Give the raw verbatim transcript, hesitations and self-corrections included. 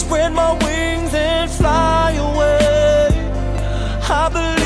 spread my wings and fly away. I believe